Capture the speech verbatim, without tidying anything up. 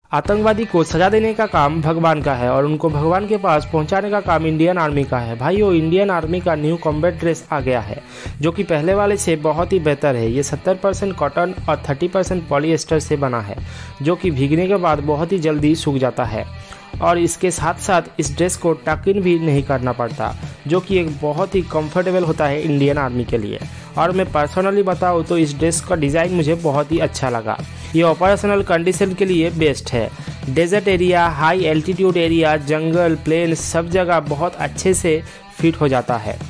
आतंकवादी को सजा देने का काम भगवान का है और उनको भगवान के पास पहुंचाने का काम इंडियन आर्मी का है। भाइयों, इंडियन आर्मी का न्यू कॉम्बैट ड्रेस आ गया है जो कि पहले वाले से बहुत ही बेहतर है। ये सत्तर परसेंट कॉटन और तीस परसेंट पॉलिएस्टर से बना है जो कि भीगने के बाद बहुत ही जल्दी सूख जाता है और इसके साथ साथ इस ड्रेस को टक इन भी नहीं करना पड़ता, जो कि एक बहुत ही कंफर्टेबल होता है इंडियन आर्मी के लिए। और मैं पर्सनली बताऊँ तो इस ड्रेस का डिज़ाइन मुझे बहुत ही अच्छा लगा। ये ऑपरेशनल कंडीशन के लिए बेस्ट है। Desert area, high altitude area, जंगल, प्लेन सब जगह बहुत अच्छे से फिट हो जाता है।